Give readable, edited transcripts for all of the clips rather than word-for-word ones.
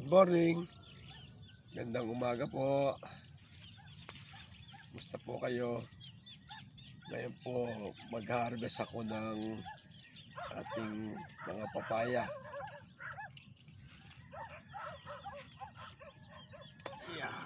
Good morning. Gandang umaga po. Musta po kayo? Ngayon po mag-harvest ako ng ating mga papaya. Yeah.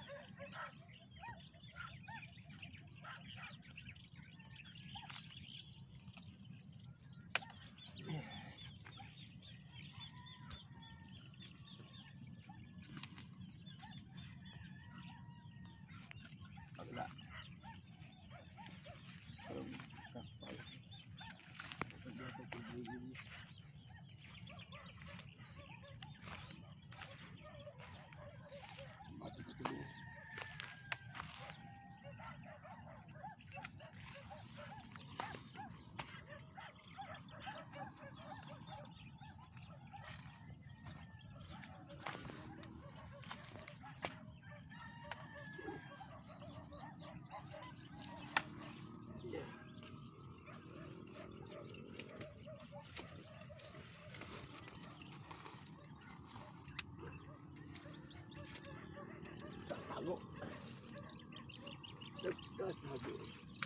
Wala. Tago. Nagtatago.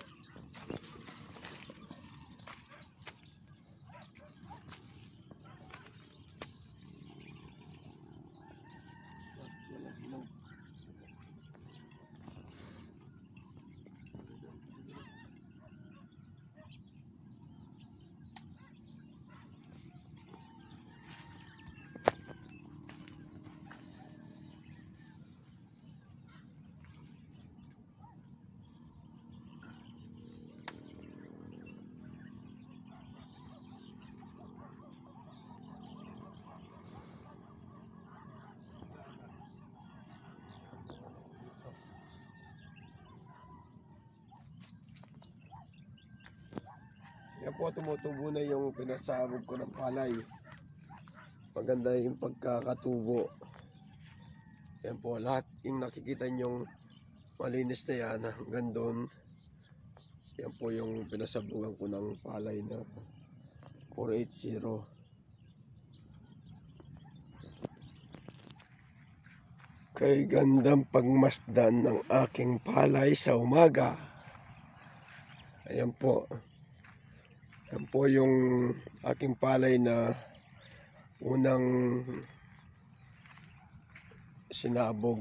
Yan po, tumutubo na yung pinasabog ko ng palay. Maganda yung pagkakatubo. Yan po, lahat yung nakikita nyong malinis na yan hanggang doon. Yan po yung pinasabugan ko ng palay na 480. Kay gandang pagmasdan ng aking palay sa umaga. Ayan po. Yan po yung aking palay na unang sinabog.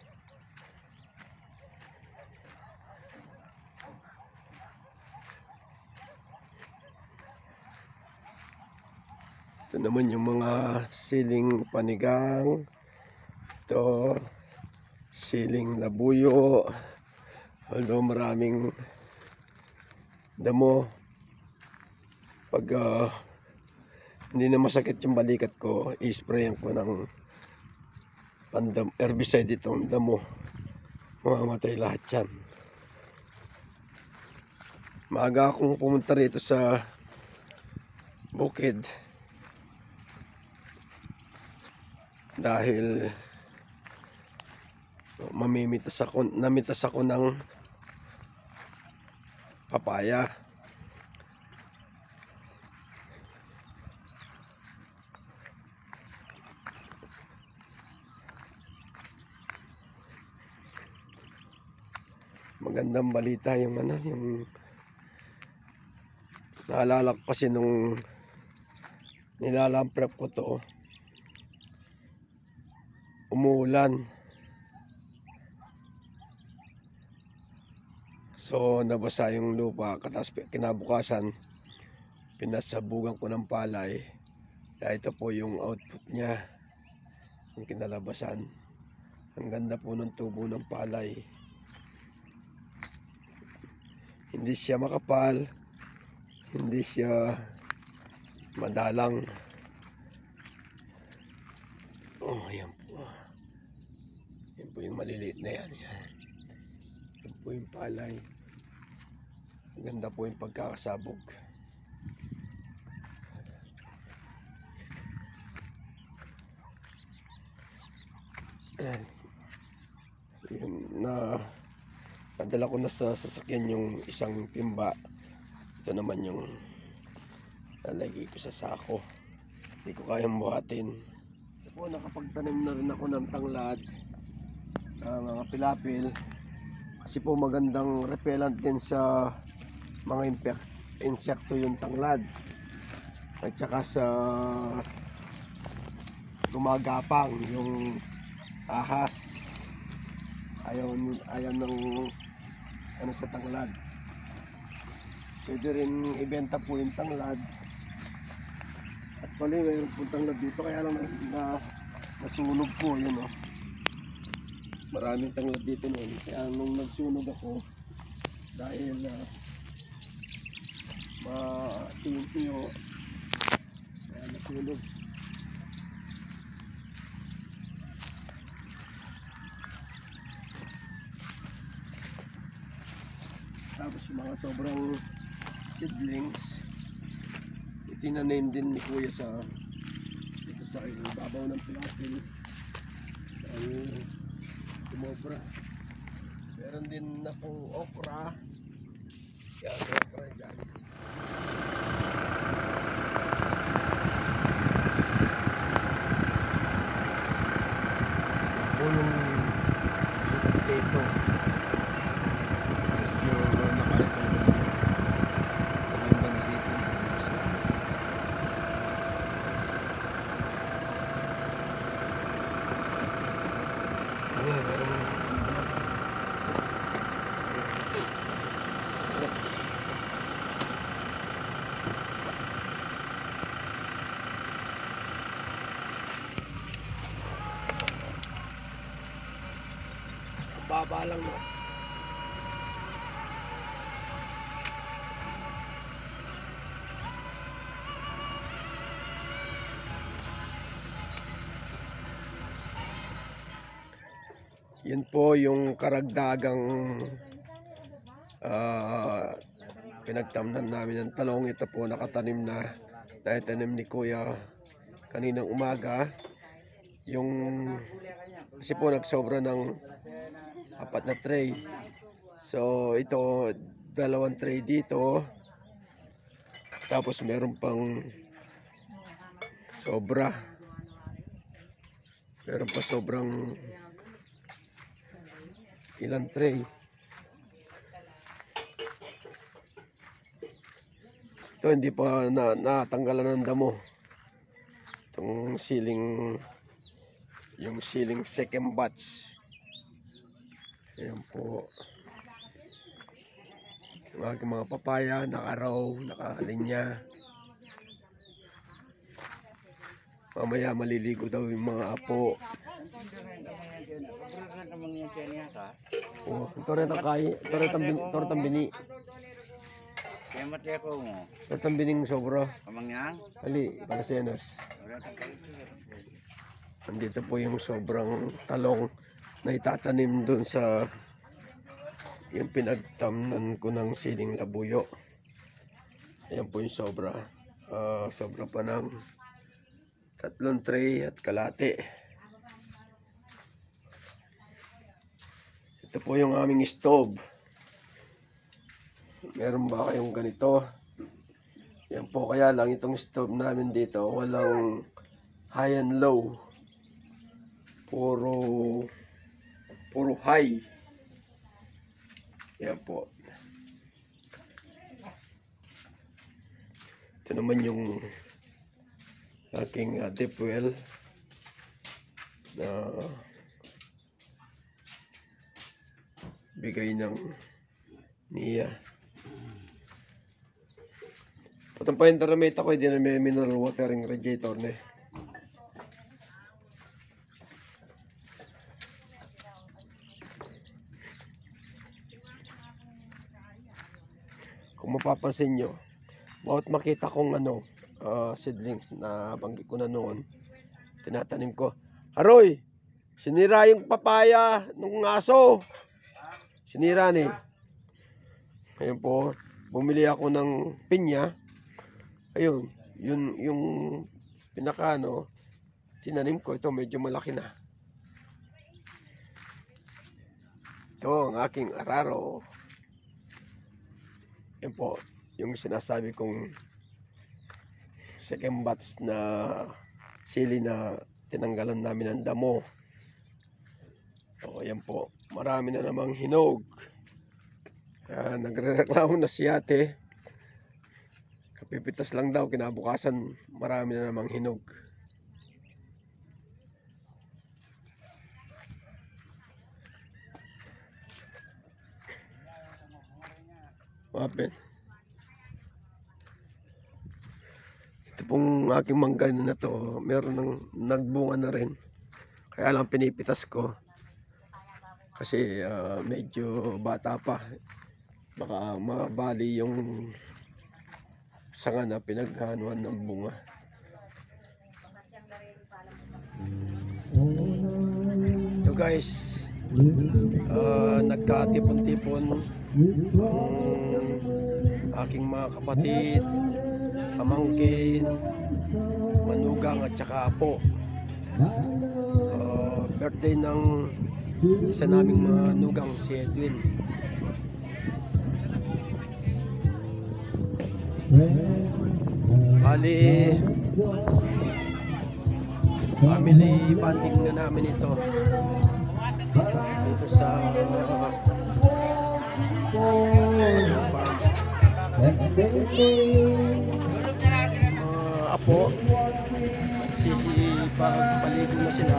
Ito naman yung mga siling panigang. Ito, siling labuyo. Although maraming damo. Pag hindi na masakit yung balikat ko, i-sprayan ko ng herbicide itong damo. Mamamatay lahat yan. Maaga akong pumunta rito sa bukid dahil namitas ako ng papaya. Magandang balita yung yung naalala ko kasi nung nilalamprep ko to, umuulan. So nabasa yung lupa, tapos kinabukasan pinasabugan ko ng palay. Kaya ito po yung output niya, yung kinalabasan. Ang ganda po ng tubo ng palay. Hindi siya makapal, hindi siya madalang. Oh, ayan po. Yan po yung maliliit na yan. Yan po yung palay. Ang ganda po yung pagkakasabog. Ayan. Yun na. Nadala ko na sa sasakyan yung isang timba. Ito naman yung lalagay ko sa sako. Hindi ko kayang buhatin. po, nakapagtanim na rin ako ng tanglad sa mga pilapil. Kasi po magandang repellent din sa mga insekto yung tanglad. At saka sa gumagapang yung ahas. Ayaw ng ano sa tanglad. Pwede rin ibenta po yung tanglad. At pala mayroon po tanglad dito, kaya lang nasunog po yun, oh. Maraming tanglad dito noon. Kaya nung nagsunog ako, dahil matiyo-tiyo, kaya nasunog. Tapos yung mga sobrang seedlings, itinanim din ni Kuya dito sa ibabaw ng pilapil. Ay tumobra. Meron din na pong okra. Yan, okra dyan. Yan po yung sweet potato. Baba lang, no? Yan po yung karagdagang pinagtamnan namin ng talong. Ito po nakatanim na, tanim ni Kuya kaninang umaga. Kasi po nagsobra ng 4 na tray. So ito, 2 tray dito. Tapos meron pang sobra. Meron pa sobrang ilang tray. Ito hindi pa natanggalan ng damo. Itong yung siling second batch. Ayan po. Yung aking mga papaya, naka-row, naka-linya. Mamaya maliligo daw yung mga apo. Oh, ito rin ang bini. Kaya mati ako mo. Ito ang bining sobra. Kamangyang? Ali, Palacenas. Andito po yung sobrang talong na itatanim dun sa yung pinagtamnan ko ng siling labuyo. Ayan po yung sobra. Sobra pa ng 3 tray at kalate. Ito po yung aming stove. Meron ba kayong ganito? Yan po, kaya lang itong stove namin dito walang high and low. Puro high. Yan po. Ito naman yung aking deep well na bigay ng niya. Patang pa yung taramate ako, hindi na may mineral watering radiator na. Kung mapapansin nyo, bawat makita kong seedlings na banggit ko na noon, tinatanim ko. Aroy! Sinira yung papaya ng aso. Sinira ni. Ayun po, bumili ako ng pinya. Ayun, yung pinaka tinanim ko. Ito medyo malaki na. Ito ang aking araro. Yan po, yung sinasabi kong second batch na sili na tinanggalan namin ng damo. O yan po, marami na namang hinog. Kaya nagrereklamo na si ate. Kapipitas lang daw, kinabukasan marami na namang hinog. Mapin. Ito pong aking mangga na to, meron ng nagbunga na rin. Kaya lang pinipitas ko. Kasi medyo bata pa. Baka mabali yung sanga na pinaghanuan ng bunga. So guys, nagkatipon-tipon ang aking mga kapatid, pamangkin, manugang at saka apo. Birthday ng isa naming manugang, si Edwin. Bali, family bonding na namin ito dito sa apo. Pagpaligo na sila.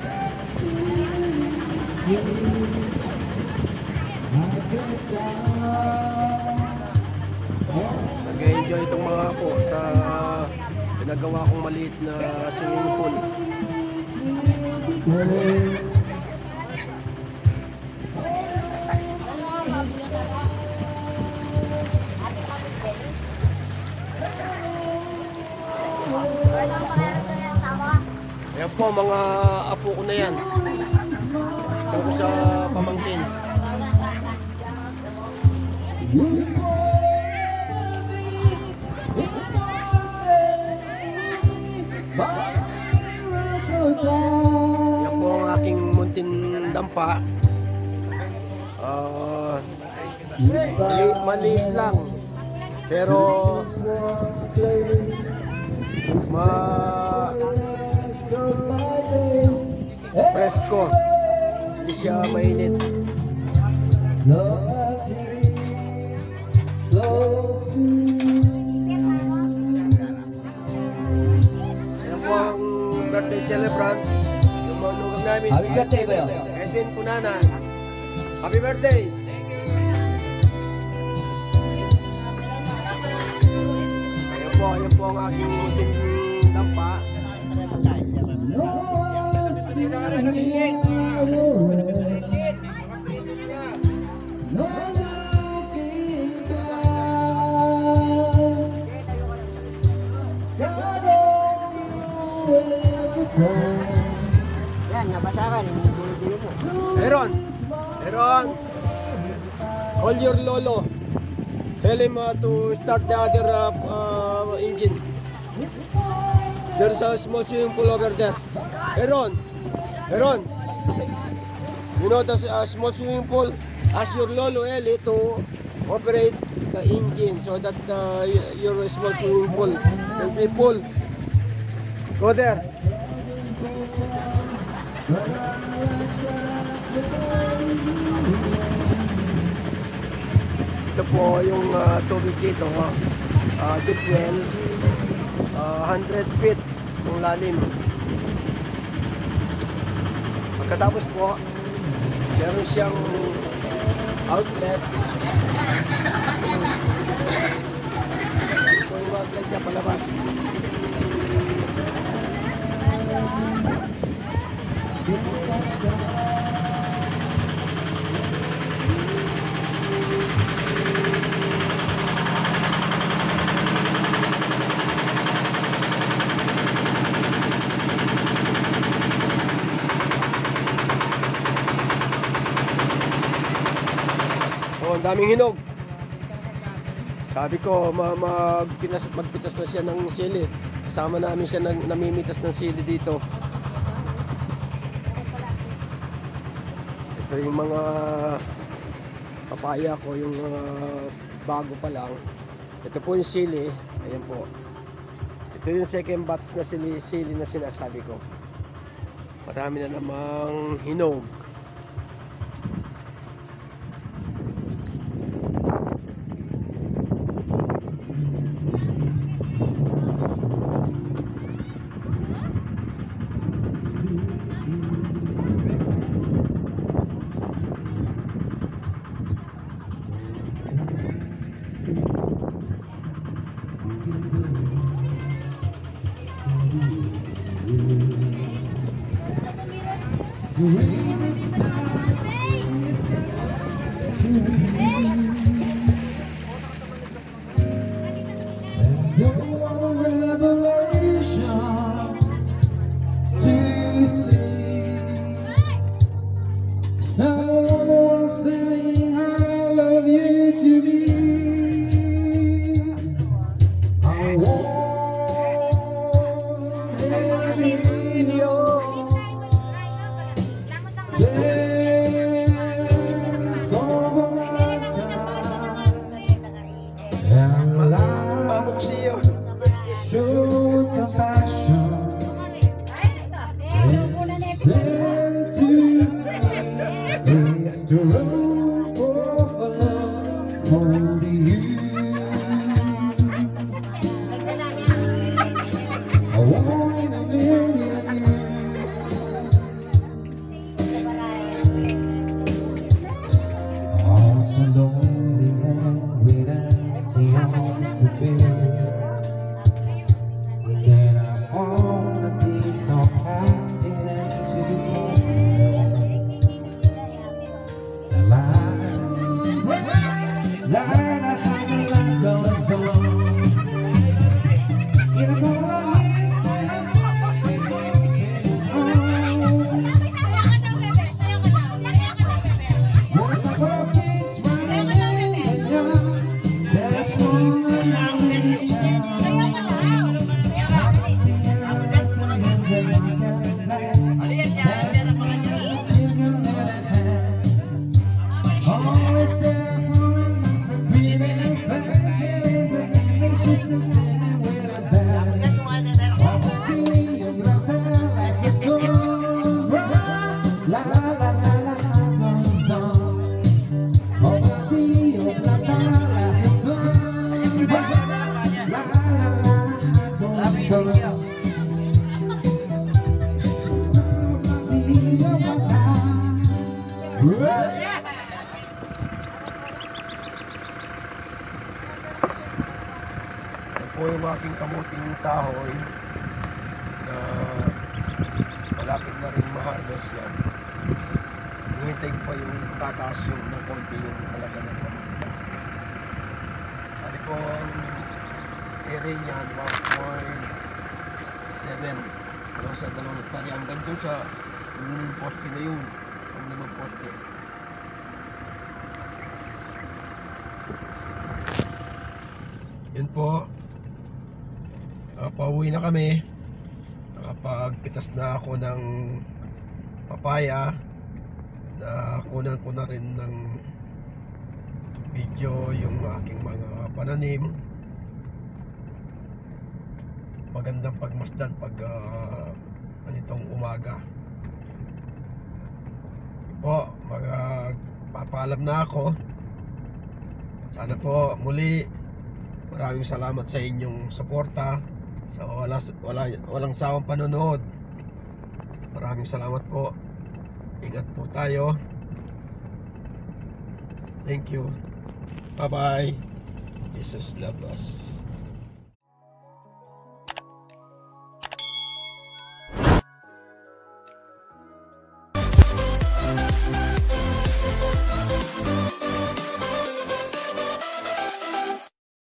Nag-enjoy itong mga apo sa pinagawa kong maliit na swimming pool. Ayan po, mga apo ko na yan. Ito sa pamangkin. Yan po ang aking muntin dampa. Maliit lang. Pero presko, hindi siya mainit. Ayan po ang birthday celebrant, yung manugang namin. Happy birthday ba yun? Edwin Punanan. Happy birthday! Ayan po ang aking muntin dampa. Yan, nabasakan yung gulo-gulo mo. Aaron, call your lolo. Tell him to start the other engine. There's a small swimming pool over there. Aaron, you know the small swimming pool? Ask your lolo Eli to operate the engine so that your small swimming pool will be full. Go there. Ito po yung tubig dito, deep well, 100 feet yung lalim. Pagkatapos po, meron siyang outlet. Ito yung outlet niya palabas. Ang daming hinog. Sabi ko magpitas na siya ng sili. Kasama namin siya namimitas ng sili dito. Ito yung mga papaya ko, yung bago pa lang. Ito po yung sili. Ayan po. Ito yung second batch na sili na sinasabi ko. Marami na namang hinog. Don't want a revelation to see. Someone was saying I love you to me. I want every video dance over my time and lie. Pamuksiyo. Show compassion and send to me. It's the road of love for you. I want in a million years. I was a lonely man with empty arms to fill. Then I found a piece of happiness to hold. Life goes on. In a couple of years, then I'm with a couple of kids running in the yard. There's someone out in the town. Ito po yung aking kamuting kahoy na malapit na rin ma-harvest yan. Hihintay ko pa yung tataas yung ng konti yung halaga ng kamuting kahoy. Ano po ang area niyan, 1.7 hanggang sa 2 hektare hanggang dun sa poste na yun, ang 5 poste. Yun po, pauwi na kami. Nakapagpitas na ako ng papaya. Nakunan ko na rin ng video yung aking mga pananim. Magandang pagmasdan pag ganitong umaga. Yun po, magpapaalam na ako. Sana po muli maraming salamat sa inyong suporta, sa walang sawang panonood. Maraming salamat po. Ingat po tayo. Thank you. Bye bye. Jesus love us.